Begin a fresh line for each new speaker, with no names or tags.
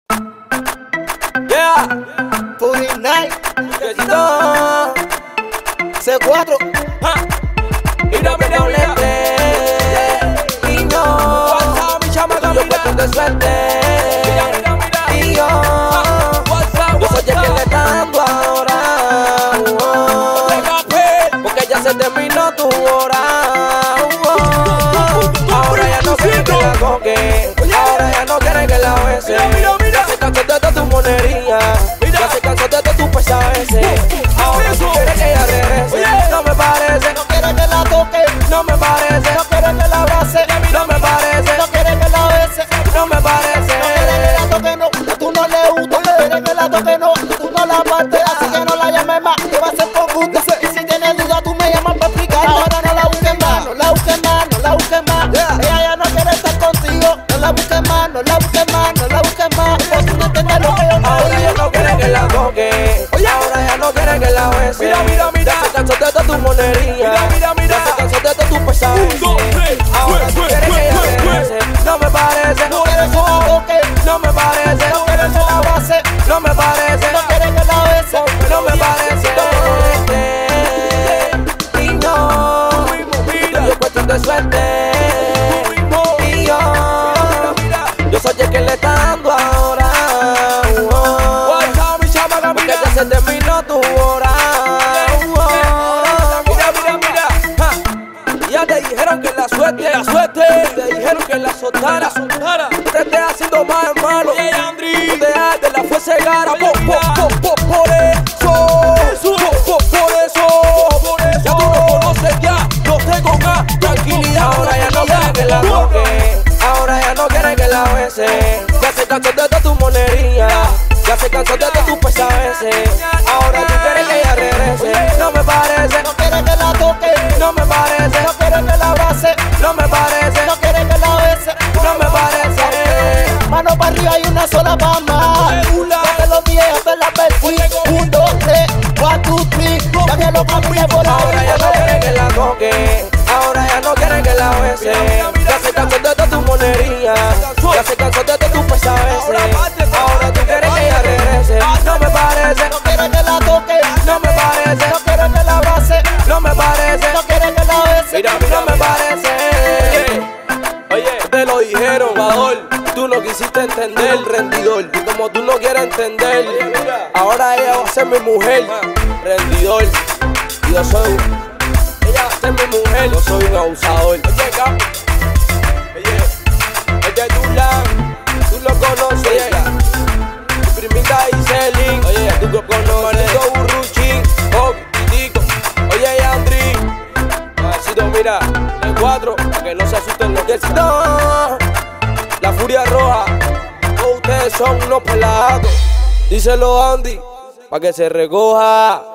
Yeah,
Puri Night,
Quesito,
C4,
mira, mira, mira, niño, mi chamaca, yo puesto de suerte. Y yo soy el que le está dando ahora, porque ya se terminó tu hora. Ahora ya no quiere que la coque, ahora ya no quiere que la bese. Ya se cansó de toda tu monería, ya se cansó de tu pesadez. Ahora tú quieres que ella regrese, no me parece.
no quiere que la toque,
No me parece,
no quiere que la abrace,
no me parece,
no quiere que la bese,
no me parece.
no quiere que la toque, no, que tú no le gustas, no quiere que la toque, no, tú no la partes, así que no la llames más, que va a ser por gusto. Y si tienes duda, tú me llamas para explicar. Ahora no la busques más, no la busques más, no la busques más. Ella ya no quiere estar contigo, no la busques más, no la busques más, no la busques más. Porque tú no entiendes lo que yo te
Ahora ya
digo.
no quiere que la toque, ahora ya no quiere que la bese. Ya se cansó de toda tu monería, ya se cansó de toda tu pesadez. Ahora tú quieres que ella regrese, no me parece.
No quiere que la toque,
No me parece,
no quiere que la abrace,
no me parece,
no quiere que la bese,
no me parece. Niño, yo es cuestión de suerte. Y yo soy el que le está dando ahora. Porque ya se terminó tu hora. Ya te dijeron que la suerte, te dijeron que la soltara, te estés haciendo más hermano. No te hagas de la fuerza gara, por eso, ya tú lo conoces ya, no tengo más tranquilidad. Ahora ya no quiere que la toque, ahora ya no quiere que la bese. Ya se cansó de toda tu monería, ya se cansó de toda tu pesadez. Ahora tú quieres que ella regrese, no me parece,
no quiere que la toque,
no me parece,
no quiere que la abrace,
no me parece,
no quiere que la bese,
no me parece.
mano para arriba y una sola para más. Desde los 10 hasta la perfil. 1, 2, 3, 1, 2, 3. Ya que lo camine por
Ahora ya no quiere que la toque, ahora ya no quiere que la bese. Ya se cansó de toda tu monería, ya se cansó de toda tu pesadez. Ahora tú quieres que ella regrese, no me parece,
no quiere que la toque,
no me parece,
no quiere que la abrace,
no me parece,
no quiere que la bese.
no me parece. Oye, te lo dijeron, jugador, tú no quisiste entender, rendidor. Y como tú no quieres entender, ahora ella va a ser mi mujer, rendidor. Y yo soy, ella va a ser mi mujer, yo soy un abusador. Oye, capo, oye, es de Dulan, tú lo conoces, tu primita dice Link, oye, tú lo conoces, Manito Burruchín, Tico, oye, Andri, Macito, mira, el 4, para que no se asusten los que no, la furia roja, todos ustedes son unos pelados, díselo Andy, para que se recoja.